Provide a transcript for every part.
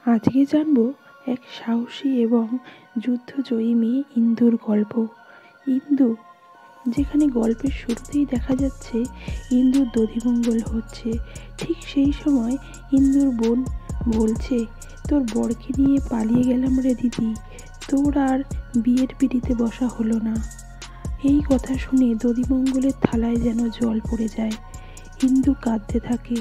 আজকে জানবো এক সাহসী এবং যুদ্ধজয়ী মেয়ে ইন্দুর গল্প। ইন্দু, যেখানে গল্পের শুরুতেই দেখা যাচ্ছে ইন্দুর দধিমঙ্গল হচ্ছে, ঠিক সেই সময় ইন্দুর বোন বলছে, তোর বরকে নিয়ে পালিয়ে গেলাম রে দিদি, তোর আর বিয়ের পিঁড়িতে বসা হলো না। এই কথা শুনে দধিমঙ্গলের থালায় যেন জল পড়ে যায়। ইন্দু কাঁদতে থাকে।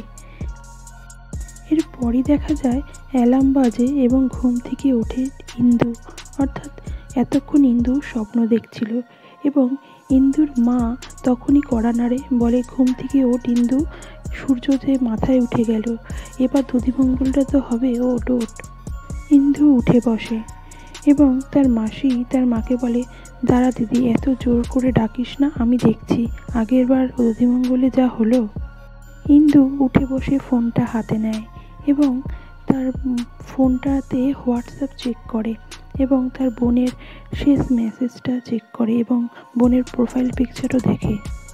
এরপরই দেখা যায় অ্যালার্ম বাজে এবং ঘুম থেকে ওঠে ইন্দু। অর্থাৎ এতক্ষণ ইন্দু স্বপ্ন দেখছিল এবং ইন্দুর মা তখনই কড়া নাড়ে, বলে, ঘুম থেকে ওঠ ইন্দু, সূর্য যে মাথায় উঠে গেল, এবার দধিমঙ্গলটা তো হবে, ওঠ ওঠ। ইন্দু উঠে বসে এবং তার মাসি তার মাকে বলে, দাঁড়া দিদি, এত জোর করে ডাকিস না, আমি দেখছি, আগের বার দধিমঙ্গলে যা হলো। ইন্দু উঠে বসে ফোনটা হাতে নেয় এবং তার ফোনটাতে হোয়াটসঅ্যাপ চেক করে এবং তার বোনের শেষ মেসেজটা চেক করে এবং বোনের প্রোফাইল পিকচারও দেখে।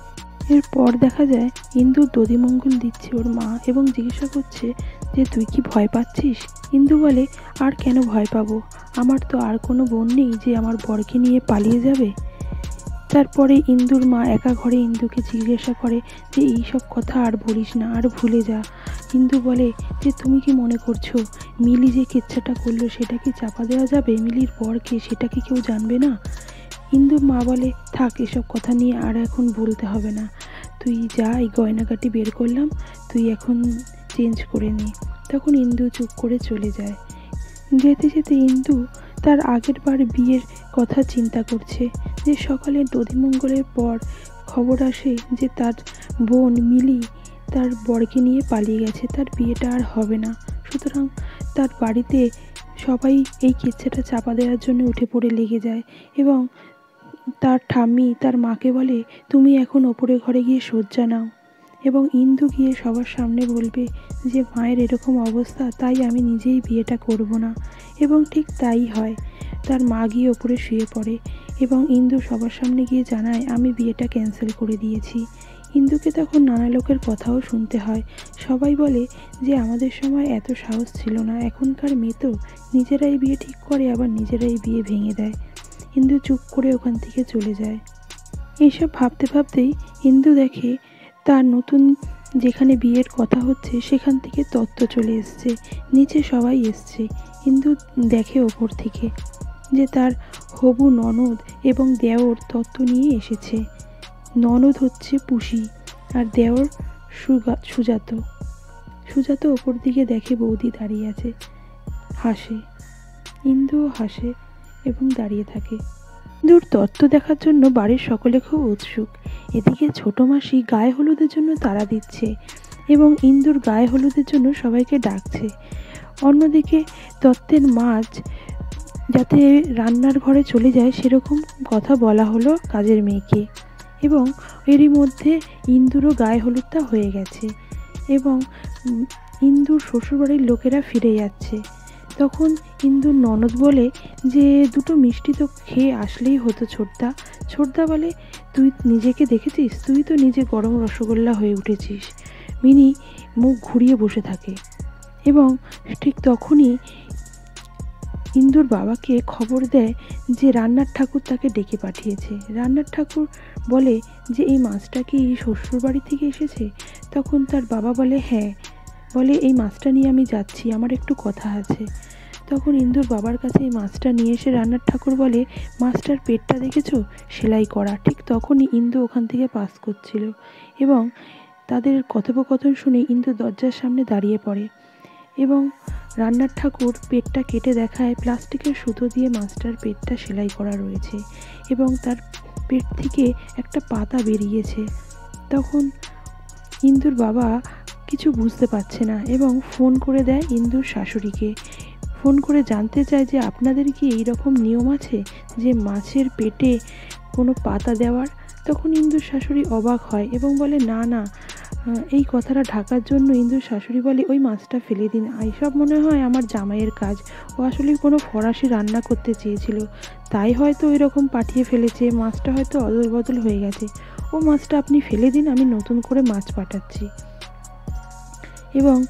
এরপর দেখা যায় ইন্দুর দধিমঙ্গল দিচ্ছে ওর মা এবং জিজ্ঞাসা করছে যে, তুই কি ভয় পাচ্ছিস? ইন্দু বলে, আর কেন ভয় পাবো, আমার তো আর কোনো বোন নেই যে আমার বরকে নিয়ে পালিয়ে যাবে। তারপরে ইন্দুর মা একা ঘরে ইন্দুকে জিজ্ঞাসা করে যে, এইসব কথা আর বলিস না, আর ভুলে যা। ইন্দু বলে যে, তুমি কি মনে করছো মিলি যে কেচ্ছাটা করলো সেটা কি চাপা দেওয়া যাবে? মিলির বরকে, সেটা কি কেউ জানবে না? ইন্দুর মা বলে, থাক, এসব কথা নিয়ে আর এখন বলতে হবে না, তুই যা, এই গয়নাগাটি বের করলাম, তুই এখন চেঞ্জ করে নে। তখন ইন্দু চুপ করে চলে যায়। যেতে যেতে ইন্দু তার আগের বার বিয়ের কথা চিন্তা করছে, যে সকালে দধিমঙ্গলের পর খবর আসে যে তার বোন মিলি তার বরকে নিয়ে পালিয়ে গেছে, তার বিয়েটা আর হবে না। সুতরাং তার বাড়িতে সবাই এই কেচ্ছাটা চাপা দেওয়ার জন্য উঠে পড়ে লেগে যায় এবং তার ঠাম্মি তার মাকে বলে, তুমি এখন ওপরে ঘরে গিয়ে শয্যা নাও এবং ইন্দু গিয়ে সবার সামনে বলবে যে মায়ের এরকম অবস্থা, তাই আমি নিজেই বিয়েটা করব না। এবং ঠিক তাই হয়, তার মা গিয়ে ওপরে শুয়ে পড়ে এবং ইন্দু সবার সামনে গিয়ে জানায়, আমি বিয়েটা ক্যান্সেল করে দিয়েছি। ইন্দুকে তখন নানা লোকের কথাও শুনতে হয়। সবাই বলে যে আমাদের সময় এত সাহস ছিল না, এখনকার মেয়ে তো নিজেরাই বিয়ে ঠিক করে আবার নিজেরাই বিয়ে ভেঙে দেয়। ইন্দু চুপ করে ওখান থেকে চলে যায়। এইসব ভাবতে ভাবতেই ইন্দু দেখে তার নতুন যেখানে বিয়ের কথা হচ্ছে সেখান থেকে তত্ত্ব চলে এসছে, নিচে সবাই এসছে। ইন্দু দেখে ওপর থেকে যে তার হবু ননদ এবং দেওর তত্ত্ব নিয়ে এসেছে। ননদ হচ্ছে পুষি আর দেওর সুজাত। সুজাত ওপর দিকে দেখে বৌদি দাঁড়িয়ে আছে, হাসে। ইন্দুও হাসে এবং দাঁড়িয়ে থাকে। ইন্দুর তত্ত্ব দেখার জন্য বাড়ির সকলে খুব উৎসুক। এদিকে ছোট মাসি গায়ে হলুদের জন্য তাড়া দিচ্ছে এবং ইন্দুর গায়ে হলুদের জন্য সবাইকে ডাকছে। অন্যদিকে তত্ত্বের মাছ যাতে রান্নার ঘরে চলে যায় সেরকম কথা বলা হলো কাজের মেয়েকে এবং এরই মধ্যে ইন্দুরও গায়ে হলুদটা হয়ে গেছে এবং ইন্দুর শ্বশুরবাড়ির লোকেরা ফিরে যাচ্ছে। তখন ইন্দুর ননদ বলে যে, দুটো মিষ্টি তো খেয়ে আসলেই হতো ছোটদা। ছোটদা বলে, তুই নিজেকে দেখেছিস, তুই তো নিজে গরম রসগোল্লা হয়ে উঠেছিস। মিনি মুখ ঘুরিয়ে বসে থাকে এবং ঠিক তখনই ইন্দুর বাবাকে খবর দেয় যে রান্নার ঠাকুর তাকে ডেকে পাঠিয়েছে। রান্নার ঠাকুর বলে যে, এই মাছটা কি শ্বশুরবাড়ি থেকে এসেছে? তখন তার বাবা বলে, হ্যাঁ। বলে, এই মাছটা নিয়ে আমি যাচ্ছি, আমার একটু কথা আছে। তখন ইন্দুর বাবার কাছে এই মাছটা নিয়ে এসে রান্নার ঠাকুর বলে, মাছটার পেটটা দেখেছো, সেলাই করা। ঠিক তখনই ইন্দু ওখান থেকে পাস করছিল এবং তাদের কথোপকথন শুনে ইন্দু দরজার সামনে দাঁড়িয়ে পড়ে এবং রান্নার ঠাকুর পেটটা কেটে দেখায় প্লাস্টিকের সুতো দিয়ে মাছটার পেটটা সেলাই করা রয়েছে এবং তার পেট থেকে একটা পাতা বেরিয়েছে। তখন ইন্দুর বাবা কিছু বুঝতে পারছে না এবং ফোন করে দেয় ইন্দুর শাশুড়িকে। ফোন করে জানতে চায় যে, আপনাদের কি এই রকম নিয়ম আছে যে মাছের পেটে কোনো পাতা দেওয়ার? তখন ইন্দুর শাশুড়ি অবাক হয় এবং বলে, না না। এই কথাটা ঢাকার জন্য ইন্দুর শাশুড়ি বলে, ওই মাছটা ফেলে দিন, এইসব মনে হয় আমার জামাইয়ের কাজ, ও আসলে কোনো ফরাসি রান্না করতে চেয়েছিল, তাই হয়তো ওই রকম পাঠিয়ে ফেলেছে, মাছটা হয়তো অদল বদল হয়ে গেছে, ও মাছটা আপনি ফেলে দিন, আমি নতুন করে মাছ পাঠাচ্ছি। এবং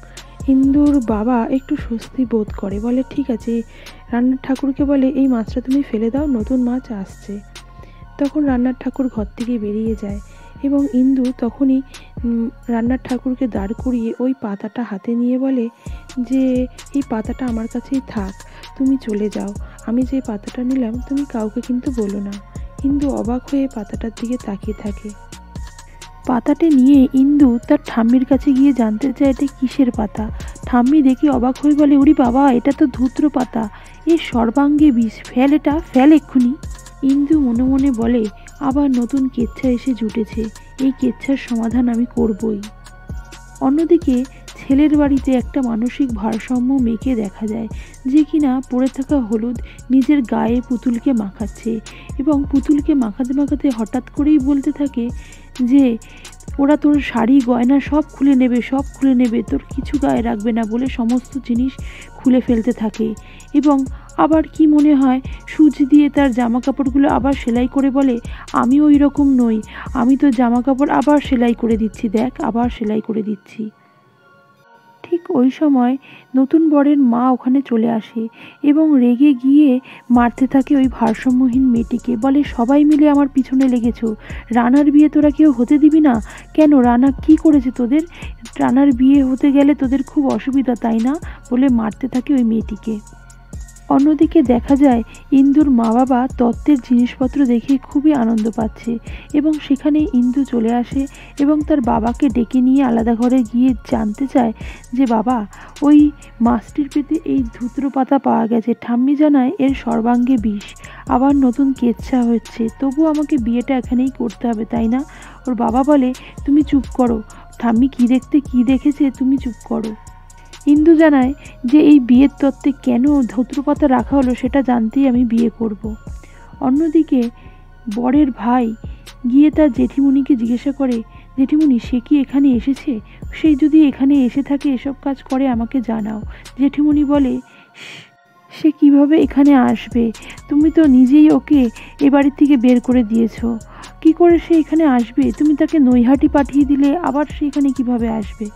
ইন্দুর বাবা একটু স্বস্তি বোধ করে, বলে ঠিক আছে, রান্নার ঠাকুরকে বলে এই মাছটা তুমি ফেলে দাও, নতুন মাছ আসছে। তখন রান্নার ঠাকুর ঘর থেকে বেরিয়ে যায় এবং ইন্দু তখনই রান্নার ঠাকুরকে দাঁড় করিয়ে ওই পাতাটা হাতে নিয়ে বলে যে এই পাতাটা আমার কাছেই থাক, তুমি চলে যাও, আমি যে পাতাটা নিলাম তুমি কাউকে কিন্তু বলো না। ইন্দু অবাক হয়ে পাতাটার দিকে তাকিয়ে থাকে। পাতাটা নিয়ে ইন্দু তার ঠাম্মির কাছে গিয়ে জানতে চায় এটা কিসের পাতা। ঠাম্মি দেখি অবাক হয়ে বলে, ওরে বাবা, এটা তো ধূত্র পাতা, এর সর্বাঙ্গে বিষ, ফেল, এটা ফেল এক্ষুনি। ইন্দু মনে মনে বলে, আবার নতুন কেচ্ছা এসে জুটেছে, এই কেচ্ছার সমাধান আমি করবই। অন্যদিকে ছেলের বাড়িতে একটা মানসিক ভারসাম্য মেয়েকে দেখা যায়, যে কিনা পড়ে থাকা হলুদ নিজের গায়ে পুতুলকে মাখাচ্ছে এবং পুতুলকে মাখাতে মাখাতে হঠাৎ করেই বলতে থাকে যে ওরা তোর শাড়ি গয়না সব খুলে নেবে, সব খুলে নেবে, তোর কিছু গায়ে রাখবে না বলে সমস্ত জিনিস খুলে ফেলতে থাকে। এবং আবার কি মনে হয় সূচ দিয়ে তার জামা কাপড়গুলো আবার সেলাই করে বলে, আমি ওই রকম নই, আমি তো জামা কাপড় আবার সেলাই করে দিচ্ছি, দেখ আবার সেলাই করে দিচ্ছি। ঠিক ওই সময় নতুন বরের মা ওখানে চলে আসে এবং রেগে গিয়ে মারতে থাকে ওই ভারসাম্যহীন মেয়েটিকে, বলে সবাই মিলে আমার পিছনে লেগেছো, রানার বিয়ে তোরা কেউ হতে দিবি না কেন? রানা কি করেছে তোদের? রানার বিয়ে হতে গেলে তোদের খুব অসুবিধা তাই না, বলে মারতে থাকে ওই মেয়েটিকে। অন্যদিকে দেখা যায় ইন্দুর মা বাবা তত্ত্বের জিনিসপত্র দেখে খুবই আনন্দ পাচ্ছে এবং সেখানে ইন্দু চলে আসে এবং তার বাবাকে ডেকে নিয়ে আলাদা ঘরে গিয়ে জানতে চায় যে বাবা, ওই মাছটির পেটে এই ধূত্র পাতা পাওয়া গেছে, ঠাম্মি জানায় এর সর্বাঙ্গে বিষ, আবার নতুন কেচ্ছা হচ্ছে, তবু আমাকে বিয়েটা এখানেই করতে হবে তাই না? ওর বাবা বলে, তুমি চুপ করো, ঠাম্মি কী দেখেছে তুমি চুপ করো। ইন্দু জানায় যে এই বিয়ের তত্ত্বে কেন ধূত্রপাতা রাখা হলো সেটা জানতেই আমি বিয়ে করব। অন্যদিকে বরের ভাই গিয়ে তার জেঠিমণিকে জিজ্ঞাসা করে, জেঠিমণি সে কি এখানে এসেছে? সে যদি এখানে এসে থাকে এসব কাজ করে আমাকে জানাও। জেঠিমণি বলে, সে কিভাবে এখানে আসবে? তুমি তো নিজেই ওকে এ বাড়ির থেকে বের করে দিয়েছো, কি করে সে এখানে আসবে? তুমি তাকে নৈহাটি পাঠিয়ে দিলে, আবার সে এখানে কিভাবে আসবে?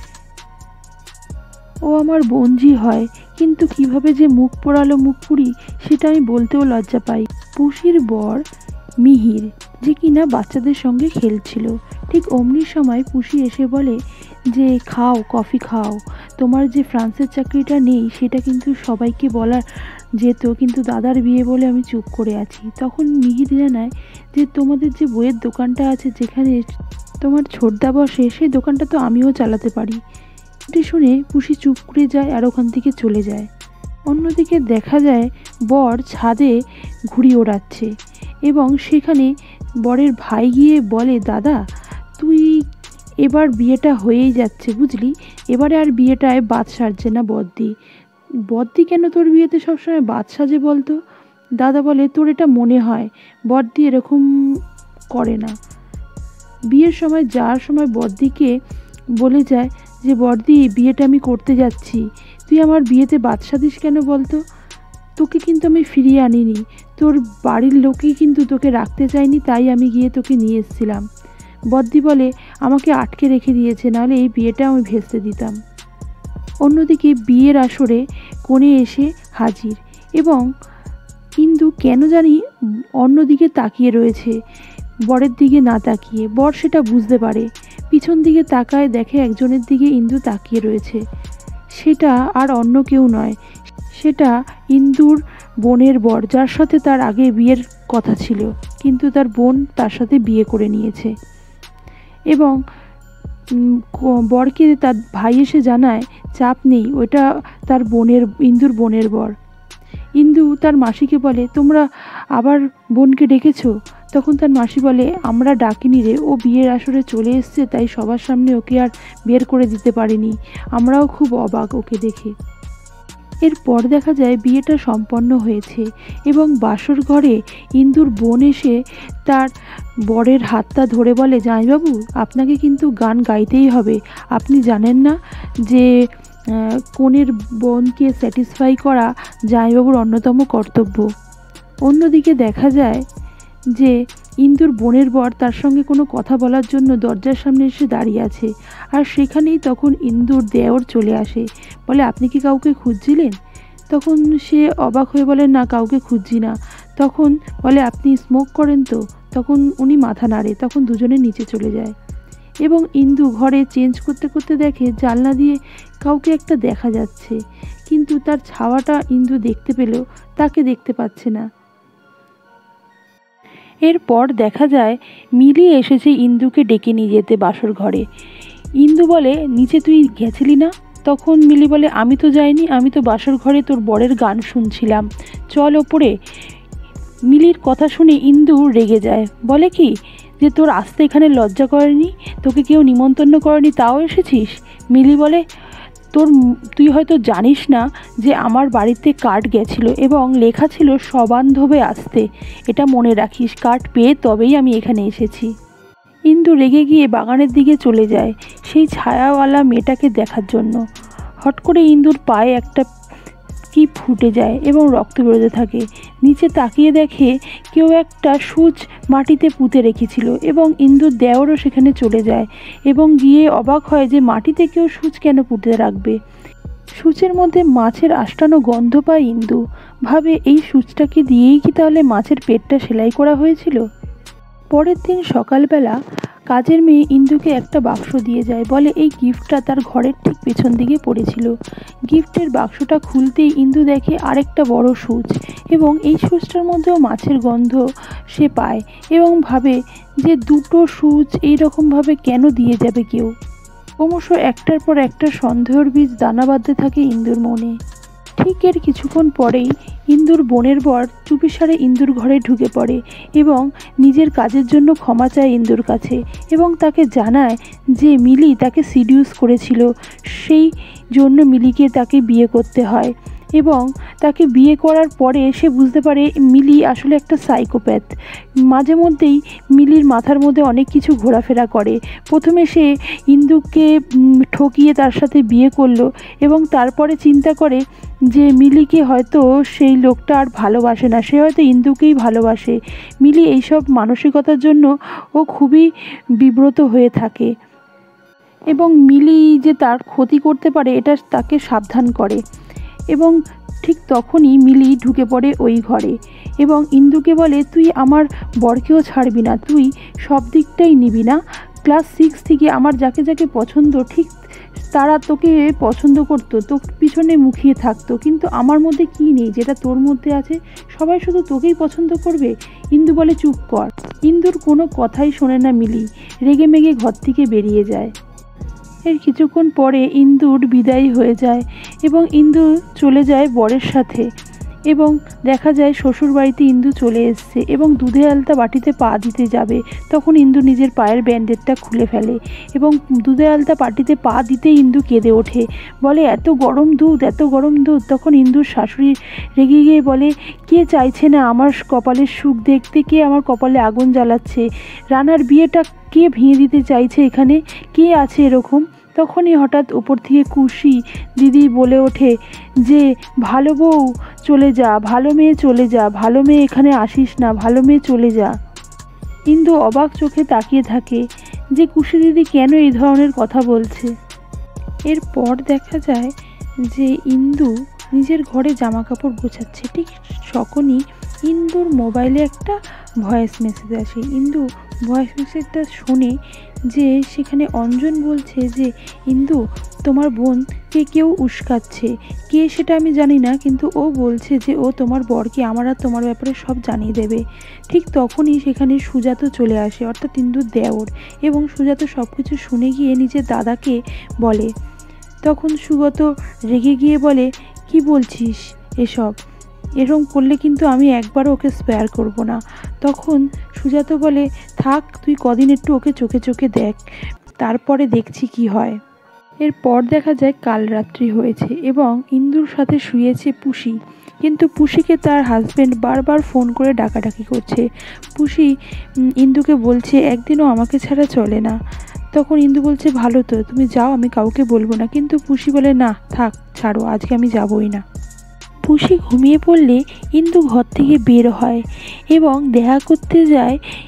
ও আমার বোনঝি হয়, কিন্তু কিভাবে যে মুখ পোড়ালো মুখ পুরি সেটা আমি বলতেও লজ্জা পাই। পুষির বর মিহির, যে কিনা বাচ্চাদের সঙ্গে খেলছিল, ঠিক অমনি সময় পুষি এসে বলে যে খাও, কফি খাও, তোমার যে ফ্রান্সের চাকরিটা নেই সেটা কিন্তু সবাইকে বলা যেত, কিন্তু দাদার বিয়ে বলে আমি চুপ করে আছি। তখন মিহির জানায় যে তোমাদের যে বইয়ের দোকানটা আছে যেখানে তোমার ছোটদা বসে, সেই দোকানটা তো আমিও চালাতে পারি। এটি শুনে পুষি চুপ করে যায় আর ওখান থেকে চলে যায়। অন্যদিকে দেখা যায় বর ছাদে ঘুড়ি ওড়াচ্ছে এবং সেখানে বরের ভাই গিয়ে বলে, দাদা তুই এবার বিয়েটা হয়েই যাচ্ছে বুঝলি, এবারে আর বিয়েটায় বাদ সাজছে না বদ্দি। বদ্দি কেন তোর বিয়েতে সবসময় বাদ সাজে বলতো? দাদা বলে, তোর এটা মনে হয়, বদ্দি এরকম করে না। বিয়ের সময় যাওয়ার সময় বদ্দিকে বলে যায় যে বর্দি বিয়েটা আমি করতে যাচ্ছি, তুই আমার বিয়েতে বাদশা দিস কেন বলতো? তোকে কিন্তু আমি ফিরিয়ে আনিনি, তোর বাড়ির লোকেই কিন্তু তোকে রাখতে চাইনি, তাই আমি গিয়ে তোকে নিয়ে এসেছিলাম। বদ্দি বলে, আমাকে আটকে রেখে দিয়েছে, নাহলে এই বিয়েটা আমি ভেস্তে দিতাম। অন্যদিকে বিয়ের আসরে কনে এসে হাজির এবং কিন্তু কেন জানি অন্যদিকে তাকিয়ে রয়েছে, বরের দিকে না তাকিয়ে। বর সেটা বুঝতে পারে, পিছন দিকে তাকায়, দেখে একজনের দিকে ইন্দু তাকিয়ে রয়েছে। সেটা আর অন্য কেউ নয়, সেটা ইন্দুর বোনের বর, যার সাথে তার আগে বিয়ের কথা ছিল, কিন্তু তার বোন তার সাথে বিয়ে করে নিয়েছে। এবং বরকে তার ভাই এসে জানায় চাপ নেই, ওটা তার বোনের, ইন্দুর বোনের বর। ইন্দু তার মাসিকে বলে, তোমরা আবার বোনকে ডেকেছো? তখন তার মাসি বলে, আমরা ডাকিনি রে, ও বিয়ের আসরে চলে এসছে, তাই সবার সামনে ওকে আর বের করে দিতে পারিনি, আমরাও খুব অবাক ওকে দেখে। এরপর দেখা যায় বিয়েটা সম্পন্ন হয়েছে এবং বাসর ঘরে ইন্দুর বোন এসে তার বরের হাতটা ধরে বলে, জামাইবাবু আপনাকে কিন্তু গান গাইতেই হবে, আপনি জানেন না যে কনের বোনকে স্যাটিসফাই করা জামাইবাবুর অন্যতম কর্তব্য। অন্যদিকে দেখা যায় যে ইন্দুর বোনের বর তার সঙ্গে কোনো কথা বলার জন্য দরজার সামনে এসে দাঁড়িয়ে আছে। আর সেখানেই তখন ইন্দুর দেওর চলে আসে, বলে আপনি কি কাউকে খুঁজছিলেন? তখন সে অবাক হয়ে বলে না, কাউকে খুঁজছি না। তখন বলে আপনি স্মোক করেন তো? তখন উনি মাথা নাড়ে। তখন দুজনে নিচে চলে যায় এবং ইন্দু ঘরে চেঞ্জ করতে করতে দেখে জানলা দিয়ে কাউকে একটা দেখা যাচ্ছে, কিন্তু তার ছাওয়াটা ইন্দু দেখতে পেলেও তাকে দেখতে পাচ্ছে না। এরপর দেখা যায় মিলি এসেছে ইন্দুকে ডেকে নিয়ে যেতে বাসর ঘরে। ইন্দু বলে নিচে তুই গেছিলি না? তখন মিলি বলে আমি তো যাইনি, আমি তো বাসর ঘরে তোর বরের গান শুনছিলাম, চল ওপরে। মিলির কথা শুনে ইন্দু রেগে যায়, বলে কি যে তোর আসতে এখানে লজ্জা করেনি, তোকে কেউ নিমন্ত্রণ করেনি, তাও এসেছিস? মিলি বলে তুই হয়তো জানিস না যে আমার বাড়িতে কার্ড গেছিলো এবং লেখা ছিল সবান্ধবে আসতে, এটা মনে রাখিস, কার্ড পেয়ে তবেই আমি এখানে এসেছি। ইন্দু রেগে গিয়ে বাগানের দিকে চলে যায় সেই ছায়াওয়ালা মেয়েটাকে দেখার জন্য। হট করে ইন্দুর পায়ে একটা কি ফুটে যায় এবং রক্ত বেরোতে থাকে। নিচে তাকিয়ে দেখে কেউ একটা সূচ মাটিতে পুঁতে রেখেছিল এবং ইন্দুর দেওরও সেখানে চলে যায় এবং গিয়ে অবাক হয় যে মাটিতে কেউ সূচ কেন পুঁতে রাখবে। সূচের মধ্যে মাছের আষ্টানো গন্ধ পায় ইন্দু, ভাবে এই সূচটাকে দিয়েই কি তাহলে মাছের পেটটা সেলাই করা হয়েছিল। পরের দিন সকালবেলা কাজের মেয়ে ইন্দুকে একটা বাক্স দিয়ে যায়, বলে এই গিফটটা তার ঘরের ঠিক পেছন দিকে পড়েছিল। গিফটের বাক্সটা খুলতেই ইন্দু দেখে আরেকটা বড় সূচ এবং এই সূচটার মধ্যেও মাছের গন্ধ সে পায় এবং ভাবে যে দুটো সূচ এইরকমভাবে কেন দিয়ে যাবে কেউ। ক্রমশ একটার পর একটা সন্দেহের বীজ দানা বাঁধতে থাকে ইন্দুর মনে। ঠিক এর কিছুক্ষণ পরেই ইন্দুর বোনের বর চুপিসারে ইন্দুর ঘরে ঢুকে পড়ে এবং নিজের কাজের জন্য ক্ষমা চায় ইন্দুর কাছে এবং তাকে জানায় যে মিলি তাকে সিডিউস করেছিল, সেই জন্য মিলিকে তাকে বিয়ে করতে হয় এবং তাকে বিয়ে করার পরে সে বুঝতে পারে মিলি আসলে একটা সাইকোপ্যাথ। মাঝে মধ্যেই মিলির মাথার মধ্যে অনেক কিছু ঘোরাফেরা করে। প্রথমে সে ইন্দুকে ঠকিয়ে তার সাথে বিয়ে করলো এবং তারপরে চিন্তা করে যে মিলিকে হয়তো সেই লোকটা আর ভালোবাসে না, সে হয়তো ইন্দুকেই ভালোবাসে। মিলি এইসব মানসিকতার জন্য ও খুবই বিব্রত হয়ে থাকে এবং মিলি যে তার ক্ষতি করতে পারে এটা তাকে সাবধান করে। এবং ঠিক তখনই মিলি ঢুকে পড়ে ওই ঘরে এবং ইন্দুকে বলে তুই আমার বরকেও ছাড়বি না, তুই সব দিকটাই নিবি না। ক্লাস 6 থেকে আমার যাকে যাকে পছন্দ ঠিক তারা তোকে পছন্দ করতো, তোর পিছনে মুখিয়ে থাকতো, কিন্তু আমার মধ্যে কি নেই যেটা তোর মধ্যে আছে? সবাই শুধু তোকেই পছন্দ করবে। ইন্দু বলে চুপ কর। ইন্দুর কোনো কথাই শোনে না মিলি, রেগে মেগে ঘর থেকে বেরিয়ে যায়। এর কিছুক্ষণ পরে ইন্দুর বিদায় হয়ে যায় এবং ইন্দু চলে যায় বরের সাথে এবং দেখা যায় শ্বশুর বাড়িতে ইন্দু চলে এসছে এবং দুধে আলতা বাটিতে পা দিতে যাবে, তখন ইন্দু নিজের পায়ের ব্যান্ডেজটা খুলে ফেলে এবং দুধে আলতা বাটিতে পা দিতে ইন্দু কেঁদে ওঠে, বলে এত গরম দুধ, এত গরম দুধ। তখন ইন্দুর শাশুড়ি রেগে গিয়ে বলে কে চাইছে না আমার কপালের সুখ দেখতে, কে আমার কপালে আগুন জ্বালাচ্ছে, রানার বিয়েটা কে ভেঙে দিতে চাইছে, এখানে কে আছে এরকম? তখনই হঠাৎ ওপর থেকে খুশি দিদি বলে ওঠে যে ভালো বউ চলে যা, ভালো মেয়ে চলে যা, ভালো মেয়ে এখানে আসিস না, ভালো মেয়ে চলে যা। ইন্দু অবাক চোখে তাকিয়ে থাকে যে খুশি দিদি কেন এই ধরনের কথা বলছে। এরপর দেখা যায় যে ইন্দু নিজের ঘরে জামা কাপড় গোছাচ্ছে, ঠিক তখনই ইন্দুর মোবাইলে একটা ভয়েস মেসেজ আসে। ইন্দু ভয়েস মেসেজটা শুনে যে সেখানে অঞ্জন বলছে যে ইন্দু তোমার বোনকে কেউ উস্কাচ্ছে, কে সেটা আমি জানি না, কিন্তু ও বলছে যে ও তোমার বরকে আমার আর তোমার ব্যাপারে সব জানিয়ে দেবে। ঠিক তখনই সেখানে সুজাত চলে আসে, অর্থাৎ ইন্দুর দেওর, এবং সুজাত সব কিছু শুনে গিয়ে নিজের দাদাকে বলে। তখন সুগত রেগে গিয়ে বলে কি বলছিস এসব, এরকম করলে কিন্তু আমি একবারও ওকে স্পেয়ার করব না। তখন সুজাত বলে থাক তুই কদিন একটু ওকে চোখে চোখে দেখ, তারপরে দেখছি কি হয়। এরপর দেখা যায় কাল রাত্রি হয়েছে এবং ইন্দুর সাথে শুয়েছে পুষি, কিন্তু পুষিকে তার হাজব্যান্ড বারবার ফোন করে ডাকাডাকি করছে। পুষি ইন্দুকে বলছে একদিনও আমাকে ছাড়া চলে না। তখন ইন্দু বলছে ভালো তো, তুমি যাও, আমি কাউকে বলবো না, কিন্তু পুষি বলে না থাক ছাড়ো, আজকে আমি যাবই না। পুষি ঘুমিয়ে পড়লে ইন্দু ঘর থেকে বের হয় এবং দেখা করতে যায়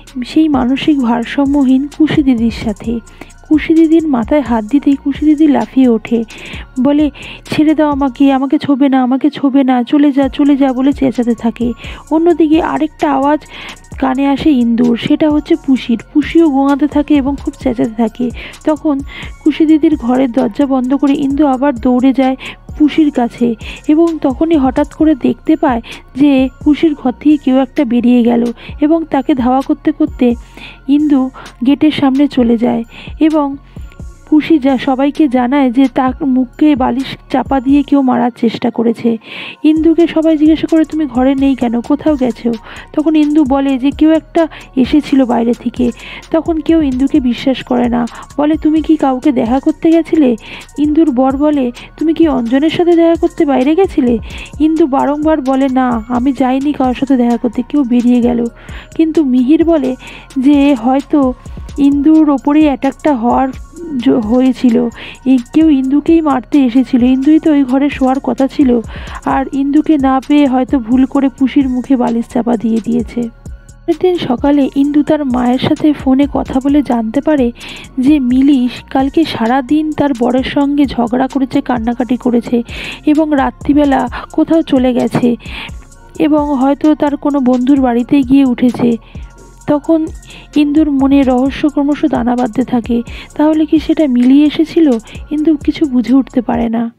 সেই মানসিক ভারসাম্যহীন কুশি দিদির সাথে। কুশি দিদির মাথায় হাত দিতেই কুশি দিদি লাফিয়ে ওঠে, বলে, ছেড়ে দাও আমাকে, আমাকে ছোবে না, আমাকে ছোবে না, চলে যা চলে যা বলে চেঁচাতে থাকে। অন্যদিকে আরেকটা আওয়াজ কানে আসে ইন্দুর, সেটা হচ্ছে পুষির। পুষিও গোঙাতে থাকে এবং খুব চেঁচাতে থাকে। তখন কুশি দিদির ঘরের দরজা বন্ধ করে ইন্দু আবার দৌড়ে যায় পুষির কাছে, এবং তখনই হঠাৎ করে দেখতে পায় যে পুষির ঘর থেকে কেউ একটা বেরিয়ে গেল, এবং তাকে ধাওয়া করতে করতে ইন্দু গেটের সামনে চলে যায় এবং পুষি সবাইকে জানায় যে তার মুখে বালিশ চাপা দিয়ে কেউ মারার চেষ্টা করেছে। ইন্দুকে সবাই জিজ্ঞাসা করে, তুমি ঘরে নেই কেন, কোথাও গেছো? তখন ইন্দু বলে যে কেউ একটা এসেছিল বাইরে থেকে। তখন কেউ ইন্দুকে বিশ্বাস করে না, বলে, তুমি কি কাউকে দেখা করতে গেছিলে? ইন্দুর বর বলে, তুমি কি অঞ্জনের সাথে দেখা করতে বাইরে গেছিলে? ইন্দু বারংবার বলে, না, আমি যাইনি কারোর সাথে দেখা করতে, কেউ বেরিয়ে গেল। কিন্তু মিহির বলে যে হয়তো ইন্দুর ওপরেই অ্যাটাকটা হয়েছিল, কেউ ইন্দুকেই মারতে এসেছিল, ইন্দুই তো ওই ঘরে শোয়ার কথা ছিল, আর ইন্দুকে না পেয়ে হয়তো ভুল করে পুষির মুখে বালিশ চাপা দিয়ে দিয়েছে। পরের দিন সকালে ইন্দু তার মায়ের সাথে ফোনে কথা বলে জানতে পারে যে মিলিশ কালকে সারা দিন তার বরের সঙ্গে ঝগড়া করেছে, কান্নাকাটি করেছে এবং রাত্রিবেলা কোথাও চলে গেছে এবং হয়তো তার কোনো বন্ধুর বাড়িতে গিয়ে উঠেছে। তখন ইন্দুর মনে রহস্য ক্রমশ দানা বাঁধতে থাকে, তাহলে কি সেটা মিলিয়ে এসেছিল? ইন্দু কিছু বুঝে উঠতে পারে না।